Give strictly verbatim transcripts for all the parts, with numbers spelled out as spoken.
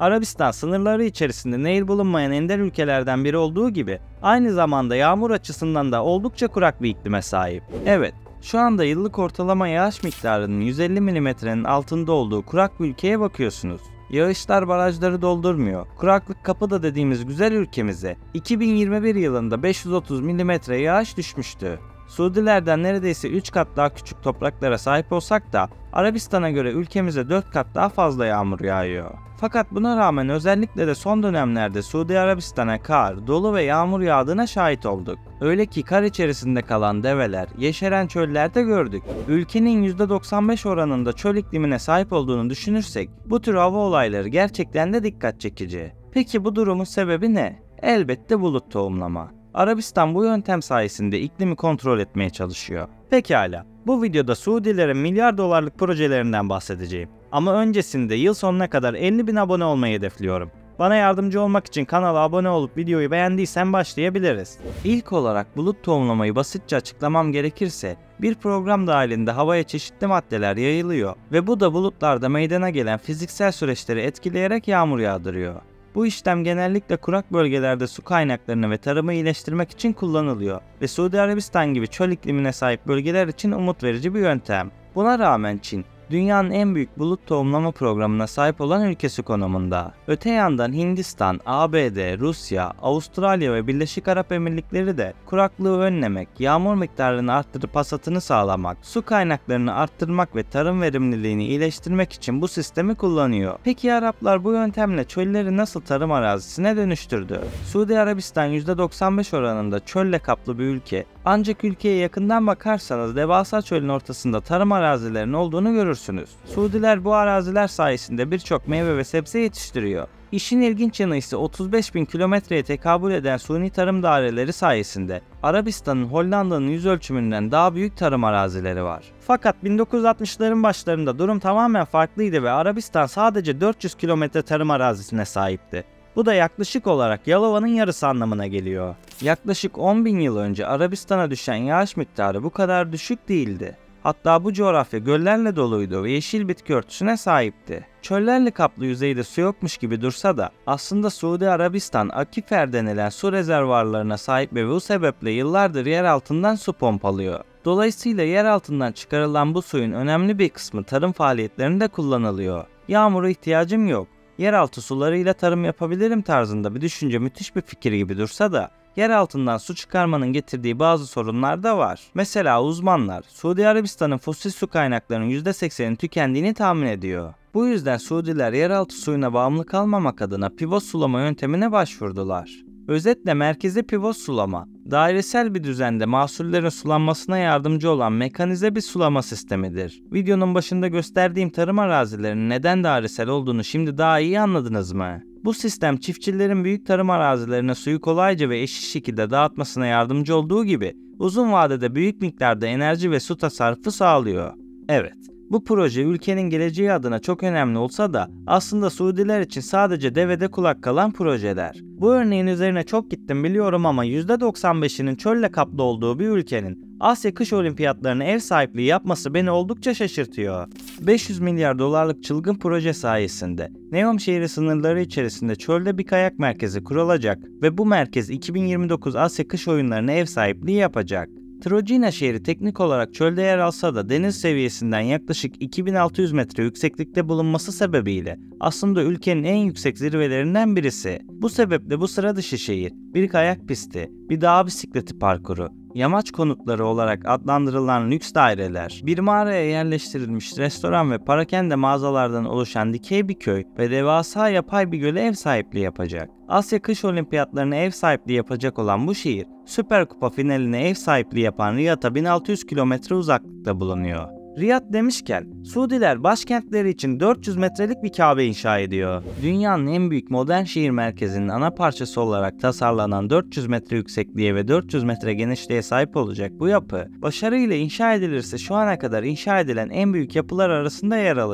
Arabistan sınırları içerisinde nehir bulunmayan ender ülkelerden biri olduğu gibi aynı zamanda yağmur açısından da oldukça kurak bir iklime sahip. Evet, şu anda yıllık ortalama yağış miktarının yüz elli milimetrenin altında olduğu kurak bir ülkeye bakıyorsunuz. Yağışlar barajları doldurmuyor. Kuraklık kapıda dediğimiz güzel ülkemize iki bin yirmi bir yılında beş yüz otuz milimetre yağış düşmüştü. Suudilerden neredeyse üç kat daha küçük topraklara sahip olsak da Arabistan'a göre ülkemize dört kat daha fazla yağmur yağıyor. Fakat buna rağmen özellikle de son dönemlerde Suudi Arabistan'a kar, dolu ve yağmur yağdığına şahit olduk. Öyle ki kar içerisinde kalan develer, yeşeren çöllerde gördük. Ülkenin yüzde doksan beş oranında çöl iklimine sahip olduğunu düşünürsek bu tür hava olayları gerçekten de dikkat çekici. Peki bu durumun sebebi ne? Elbette bulut tohumlama. Arabistan bu yöntem sayesinde iklimi kontrol etmeye çalışıyor. Pekala, bu videoda Suudilerin milyar dolarlık projelerinden bahsedeceğim. Ama öncesinde yıl sonuna kadar elli bin abone olmayı hedefliyorum. Bana yardımcı olmak için kanala abone olup videoyu beğendiysen başlayabiliriz. İlk olarak bulut tohumlamayı basitçe açıklamam gerekirse, bir program dahilinde havaya çeşitli maddeler yayılıyor ve bu da bulutlarda meydana gelen fiziksel süreçleri etkileyerek yağmur yağdırıyor. Bu işlem genellikle kurak bölgelerde su kaynaklarını ve tarımı iyileştirmek için kullanılıyor ve Suudi Arabistan gibi çöl iklimine sahip bölgeler için umut verici bir yöntem. Buna rağmen Çin, dünyanın en büyük bulut tohumlama programına sahip olan ülkesi konumunda. Öte yandan Hindistan, A B D, Rusya, Avustralya ve Birleşik Arap Emirlikleri de kuraklığı önlemek, yağmur miktarını arttırıp hasatını sağlamak, su kaynaklarını arttırmak ve tarım verimliliğini iyileştirmek için bu sistemi kullanıyor. Peki Araplar bu yöntemle çölleri nasıl tarım arazisine dönüştürdü? Suudi Arabistan yüzde doksan beş oranında çölle kaplı bir ülke, ancak ülkeye yakından bakarsanız devasa çölün ortasında tarım arazilerinin olduğunu görürsünüz. Suudiler bu araziler sayesinde birçok meyve ve sebze yetiştiriyor. İşin ilginç yanı ise otuz beş bin kilometreye tekabül eden suni tarım daireleri sayesinde Arabistan'ın Hollanda'nın yüz ölçümünden daha büyük tarım arazileri var. Fakat bin dokuz yüz altmışların başlarında durum tamamen farklıydı ve Arabistan sadece dört yüz kilometre tarım arazisine sahipti. Bu da yaklaşık olarak Yalova'nın yarısı anlamına geliyor. Yaklaşık on bin yıl önce Arabistan'a düşen yağış miktarı bu kadar düşük değildi. Hatta bu coğrafya göllerle doluydu ve yeşil bitki örtüsüne sahipti. Çöllerle kaplı yüzeyde su yokmuş gibi dursa da aslında Suudi Arabistan akifer denilen su rezervuarlarına sahip ve bu sebeple yıllardır yer altından su pompalıyor. Dolayısıyla yer altından çıkarılan bu suyun önemli bir kısmı tarım faaliyetlerinde kullanılıyor. Yağmura ihtiyacım yok, yeraltı sularıyla tarım yapabilirim tarzında bir düşünce müthiş bir fikir gibi dursa da yer altından su çıkarmanın getirdiği bazı sorunlar da var. Mesela uzmanlar Suudi Arabistan'ın fosil su kaynaklarının yüzde sekseninin tükendiğini tahmin ediyor. Bu yüzden Suudiler yeraltı suyuna bağımlı kalmamak adına pivot sulama yöntemine başvurdular. Özetle merkezi pivot sulama, dairesel bir düzende mahsullerin sulanmasına yardımcı olan mekanize bir sulama sistemidir. Videonun başında gösterdiğim tarım arazilerinin neden dairesel olduğunu şimdi daha iyi anladınız mı? Bu sistem çiftçilerin büyük tarım arazilerine suyu kolayca ve eşit şekilde dağıtmasına yardımcı olduğu gibi uzun vadede büyük miktarda enerji ve su tasarrufu sağlıyor. Evet, bu proje ülkenin geleceği adına çok önemli olsa da aslında Suudiler için sadece devede kulak kalan projeler. Bu örneğin üzerine çok gittim biliyorum ama yüzde doksan beşinin çölle kaplı olduğu bir ülkenin Asya Kış Olimpiyatlarına ev sahipliği yapması beni oldukça şaşırtıyor. beş yüz milyar dolarlık çılgın proje sayesinde Neom şehri sınırları içerisinde çölde bir kayak merkezi kurulacak ve bu merkez iki bin yirmi dokuz Asya Kış Oyunlarına ev sahipliği yapacak. Trojena şehri teknik olarak çölde yer alsa da deniz seviyesinden yaklaşık iki bin altı yüz metre yükseklikte bulunması sebebiyle aslında ülkenin en yüksek zirvelerinden birisi. Bu sebeple bu sıra dışı şehir bir kayak pisti, bir dağ bisikleti parkuru, yamaç konutları olarak adlandırılan lüks daireler, bir mağaraya yerleştirilmiş restoran ve parakende mağazalardan oluşan dikey bir köy ve devasa yapay bir göle ev sahipliği yapacak. Asya Kış Olimpiyatlarına ev sahipliği yapacak olan bu şehir, Süper Kupa finaline ev sahipliği yapan Riyad'a bin altı yüz kilometre uzaklıkta bulunuyor. Riyad demişken, Suudiler başkentleri için dört yüz metrelik bir Kabe inşa ediyor. Dünyanın en büyük modern şehir merkezinin ana parçası olarak tasarlanan dört yüz metre yüksekliğe ve dört yüz metre genişliğe sahip olacak bu yapı, başarıyla inşa edilirse şu ana kadar inşa edilen en büyük yapılar arasında yer alacak.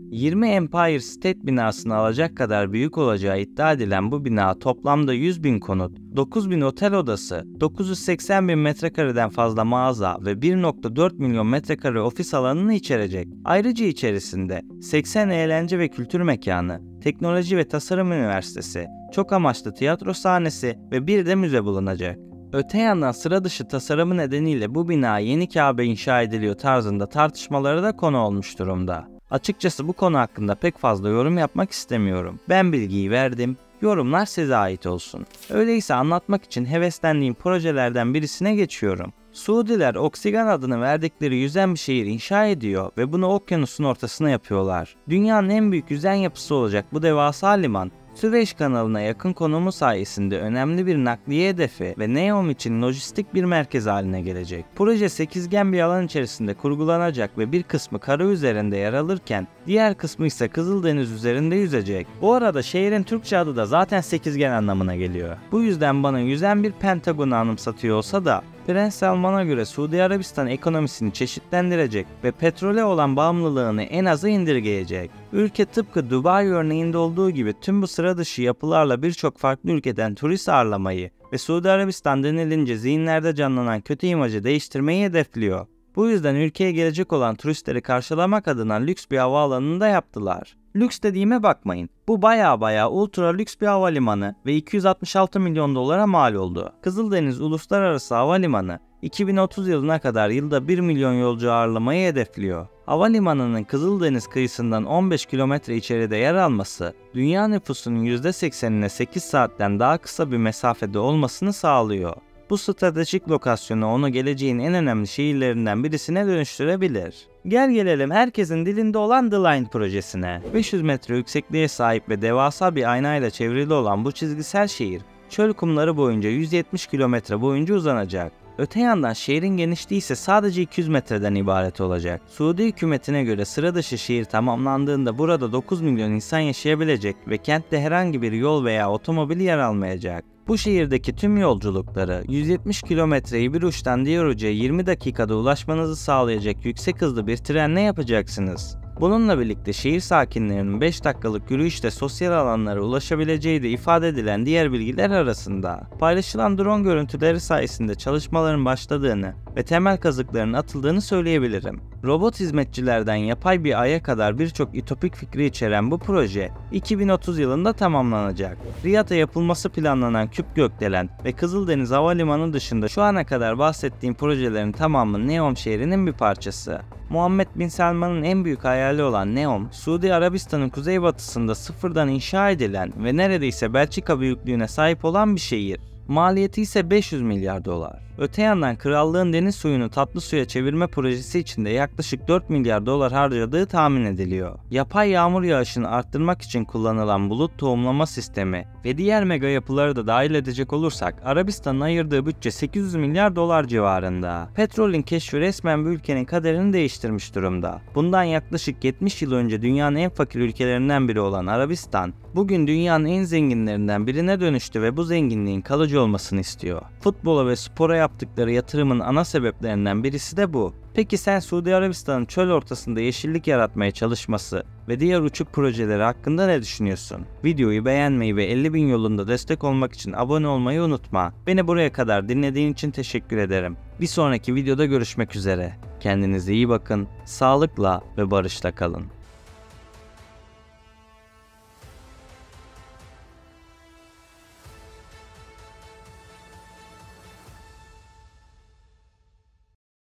yirmi Empire State binasını alacak kadar büyük olacağı iddia edilen bu bina toplamda yüz bin konut, dokuz bin otel odası, dokuz yüz seksen bin metrekareden fazla mağaza ve bir nokta dört milyon metrekare ofis alanını içerecek. Ayrıca içerisinde seksen eğlence ve kültür mekanı, teknoloji ve tasarım üniversitesi, çok amaçlı tiyatro sahnesi ve bir de müze bulunacak. Öte yandan sıra dışı tasarımı nedeniyle bu bina yeni Kabe inşa ediliyor tarzında tartışmalara da konu olmuş durumda. Açıkçası bu konu hakkında pek fazla yorum yapmak istemiyorum. Ben bilgiyi verdim, yorumlar size ait olsun. Öyleyse anlatmak için heveslendiğim projelerden birisine geçiyorum. Suudiler Oksigen adını verdikleri yüzen bir şehir inşa ediyor ve bunu okyanusun ortasına yapıyorlar. Dünyanın en büyük yüzen yapısı olacak bu devasa liman, Süveyş kanalına yakın konumu sayesinde önemli bir nakliye hedefi ve NEOM için lojistik bir merkez haline gelecek. Proje sekizgen bir alan içerisinde kurgulanacak ve bir kısmı kara üzerinde yer alırken diğer kısmı ise Kızıldeniz üzerinde yüzecek. Bu arada şehrin Türkçe adı da zaten sekizgen anlamına geliyor. Bu yüzden bana yüzen bir Pentagon'u anımsatıyor olsa da Prens Salman'a göre Suudi Arabistan ekonomisini çeşitlendirecek ve petrole olan bağımlılığını en aza indirgeyecek. Ülke tıpkı Dubai örneğinde olduğu gibi tüm bu sıra dışı yapılarla birçok farklı ülkeden turist ağırlamayı ve Suudi Arabistan denilince zihinlerde canlanan kötü imajı değiştirmeyi hedefliyor. Bu yüzden ülkeye gelecek olan turistleri karşılamak adına lüks bir havaalanını da yaptılar. Lüks dediğime bakmayın. Bu baya baya ultra lüks bir havalimanı ve iki yüz altmış altı milyon dolara mal oldu. Kızıldeniz Uluslararası Havalimanı iki bin otuz yılına kadar yılda bir milyon yolcu ağırlamayı hedefliyor. Havalimanının Kızıldeniz kıyısından on beş kilometre içeride yer alması, dünya nüfusunun yüzde seksenine sekiz saatten daha kısa bir mesafede olmasını sağlıyor. Bu stratejik lokasyonu onu geleceğin en önemli şehirlerinden birisine dönüştürebilir. Gel gelelim herkesin dilinde olan The Line projesine. beş yüz metre yüksekliğe sahip ve devasa bir aynayla çevrili olan bu çizgisel şehir, çöl kumları boyunca yüz yetmiş kilometre boyunca uzanacak. Öte yandan şehrin genişliği ise sadece iki yüz metreden ibaret olacak. Suudi hükümetine göre sıra dışı şehir tamamlandığında burada dokuz milyon insan yaşayabilecek ve kentte herhangi bir yol veya otomobil yer almayacak. Bu şehirdeki tüm yolculukları yüz yetmiş kilometreyi bir uçtan diğer uca yirmi dakikada ulaşmanızı sağlayacak yüksek hızlı bir trenle yapacaksınız. Bununla birlikte şehir sakinlerinin beş dakikalık yürüyüşte sosyal alanlara ulaşabileceği de ifade edilen diğer bilgiler arasında. Paylaşılan drone görüntüleri sayesinde çalışmaların başladığını ve temel kazıkların atıldığını söyleyebilirim. Robot hizmetçilerden yapay bir aya kadar birçok ütopik fikri içeren bu proje iki bin otuz yılında tamamlanacak. Riyad'a yapılması planlanan küp gökdelen ve Kızıldeniz Havalimanı dışında şu ana kadar bahsettiğim projelerin tamamı NEOM şehrinin bir parçası. Muhammed Bin Selman'ın en büyük hayali olan NEOM, Suudi Arabistan'ın kuzeybatısında sıfırdan inşa edilen ve neredeyse Belçika büyüklüğüne sahip olan bir şehir. Maliyeti ise beş yüz milyar dolar. Öte yandan krallığın deniz suyunu tatlı suya çevirme projesi içinde yaklaşık dört milyar dolar harcadığı tahmin ediliyor. Yapay yağmur yağışını arttırmak için kullanılan bulut tohumlama sistemi ve diğer mega yapıları da dahil edecek olursak Arabistan'ın ayırdığı bütçe sekiz yüz milyar dolar civarında. Petrolün keşfi resmen bu ülkenin kaderini değiştirmiş durumda. Bundan yaklaşık yetmiş yıl önce dünyanın en fakir ülkelerinden biri olan Arabistan, bugün dünyanın en zenginlerinden birine dönüştü ve bu zenginliğin kalıcı olmasını istiyor. Futbola ve spora yaptıkları yatırımın ana sebeplerinden birisi de bu. Peki sen Suudi Arabistan'ın çöl ortasında yeşillik yaratmaya çalışması ve diğer uçuk projeleri hakkında ne düşünüyorsun? Videoyu beğenmeyi ve elli bin yolunda destek olmak için abone olmayı unutma. Beni buraya kadar dinlediğin için teşekkür ederim. Bir sonraki videoda görüşmek üzere. Kendinize iyi bakın, sağlıkla ve barışla kalın.